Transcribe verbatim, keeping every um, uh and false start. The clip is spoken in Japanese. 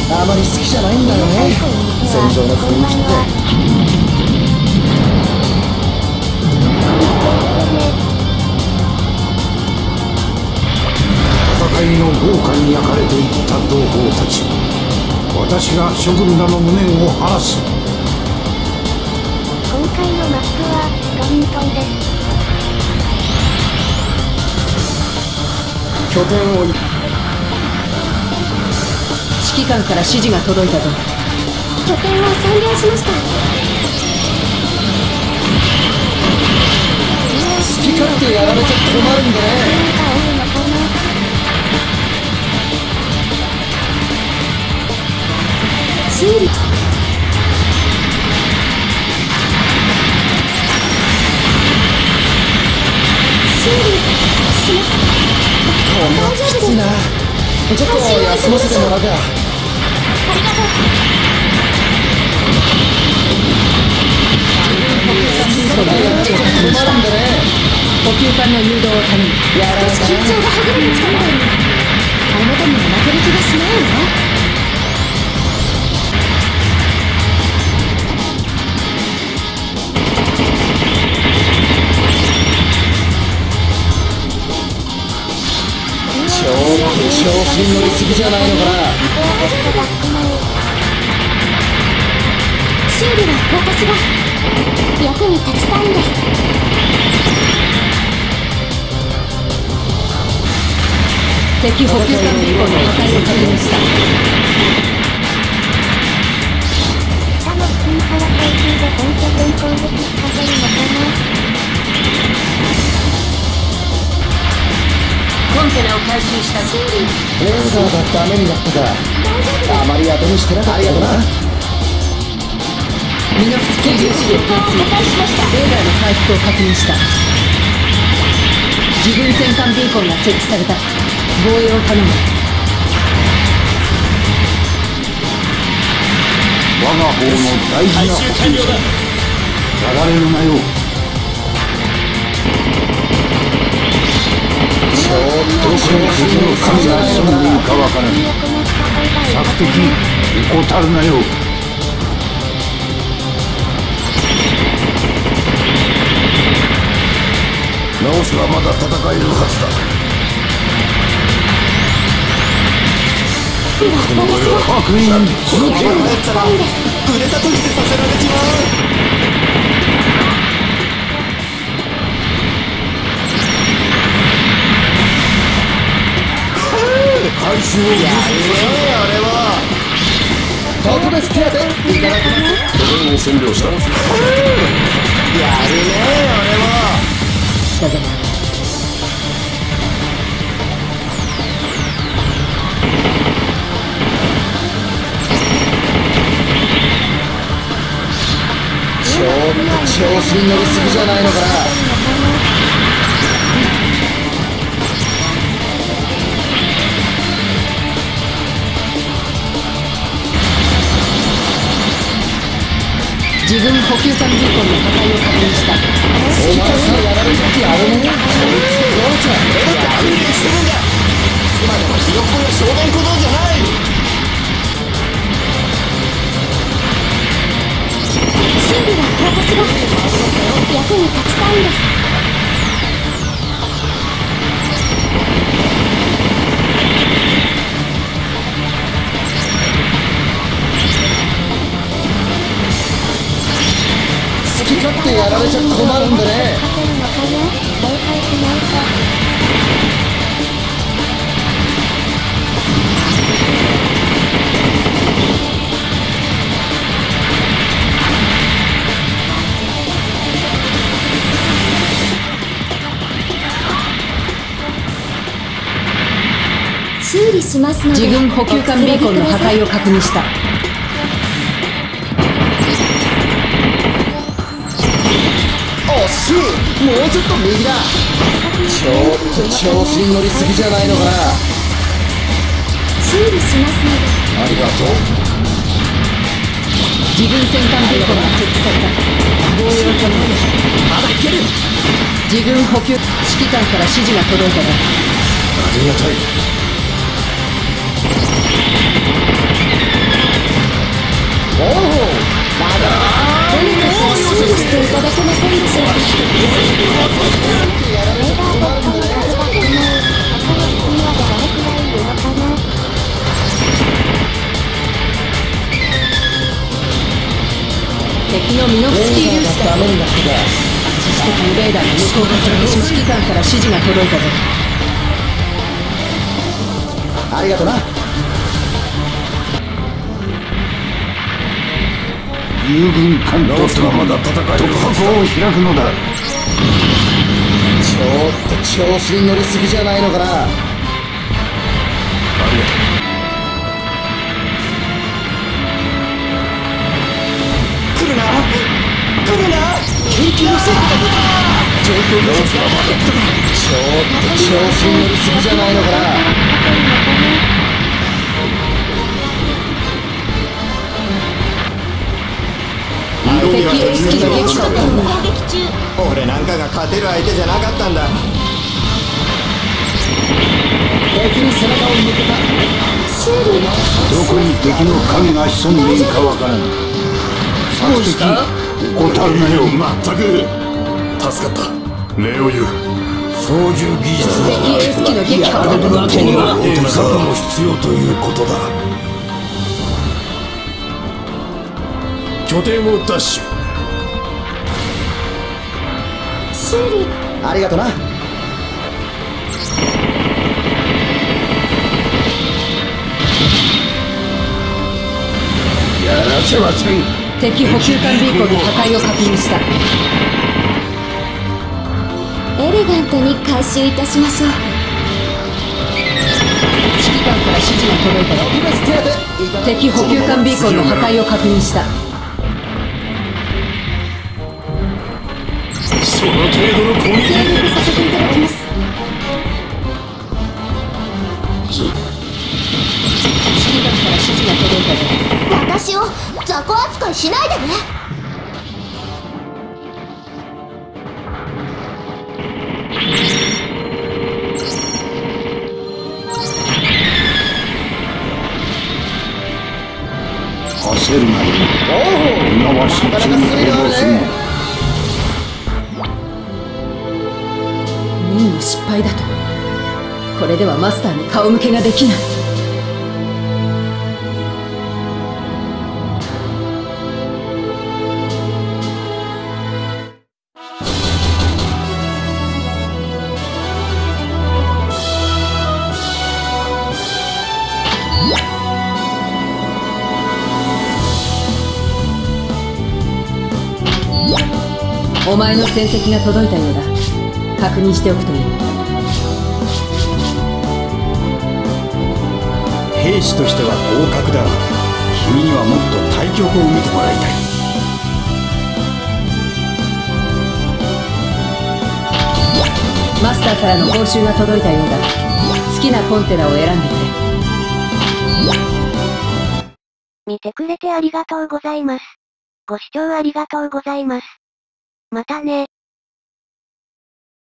あまり好きじゃないんだよね、戦場の雰囲気って。 戦いの豪華に焼かれていった同胞たち、私が諸軍らの無念を晴らす。 今回のマップはロミントンです。 拠点を指揮官から指示が届いたぞ。 拠点を占領しました。 好き勝手やられちゃ困るんだね。 修理修理します。 こんなきついな。ちょっと休ませてもらうか。 ありがとう。 困るんだね。 補給艦の誘導を頼む。 やられたな。 緊張がはぐれてきたみたいにあなたにも負ける気がしないわ。 ちょっと調子に乗りすぎじゃないのかな。 修理は私が役に立ちたいんです。 敵補給艦ビーコンの破壊を確認した。 下の付近から空中で本拠点攻撃させるのかな。 コンテナを回収した。 修理レーザーがダメになったか。あまり当てにしてなかったよな。 ミノフスキー粒子を貫通。レーダーの回復を確認した。自分戦艦ビーコンが設置された。防衛を頼む。 我が方の大事な補給線、やられるなよ。 ちょっと調子敵の神が住んでいるかわからぬ。索敵怠るなよ。直せばまだ戦えるはずだ。この悪人この剣をやったら腕立て伏せさせられちまう。 回収をやるねあれは特別手当ていただきます。 拠点を占領した。 やるねあれは。 だぞ。 ちょっと調子に乗りすぎじゃないのかな。 自分補給艦ビーコンの破壊を確認した。 お前さえやられた時あれね。こいつとワンちゃん俺だって安定してるんだ。いつまでもひよっこや少年小僧じゃない。 修理は私が役に立ちたいんです。 好き勝手やられちゃ困るんでね。 修理しますので。 自分補給艦ビーコンの破壊を確認した。 惜しい。もうちょっと右だ。ちょっと調子に乗りすぎじゃないのかな。 修理しますので。 ありがとう。 自分戦艦ビーコンが設置された。防衛を頼む。 まだいける。 自分補給指揮官から指示が届いたが。 ありがたい。 せませんでしょうか。レーダーポットに数が少ない。他の敵にはどれくらいいるのかな。 敵のミノフスキー粒子だ。 ダメになってた。 自主的にレーダーの向こう側の指揮官から指示が届いたぞ。 ありがとな。 友軍艦ととまだ戦える突破口を開くのだ。 ちょっと調子に乗りすぎじゃないのかな。来るな来るな。緊急の制御が出た。状況がちょっと調子に乗りすぎじゃないのかな。 敵エース機の撃破を攻撃中。 俺なんかが勝てる相手じゃなかったんだ。敵に背中を向けた。 修理どこに敵の影が潜んでいるかわからん。索敵怠るなよ。 まったく助かったレオユ。 操縦技術敵エース機の撃破をこのわけには大人数も必要ということだ。拠点を奪取。 修理ありがとな。 やらせません。 敵補給艦ビーコンの破壊を確認した。 エレガントに回収いたしましょう。 指揮官から指示が届いたぞ。 特別手当いただ敵補給艦ビーコンの破壊を確認した。 その程度の攻撃協力させていただきます。 指揮官から指示が届いたぞ。 私を雑魚扱いしないでね。 焦るなよ。今は慎重に行動するのだ。 任務失敗だと。これではマスターに顔向けができない。お前の成績が届いたようだ。確認しておくといい。 兵士としては合格だ。君にはもっと対局を見てもらいたい。 マスターからの報酬が届いたようだ。好きなコンテナを選んでくれ。 見てくれてありがとうございます。ご視聴ありがとうございます。またね。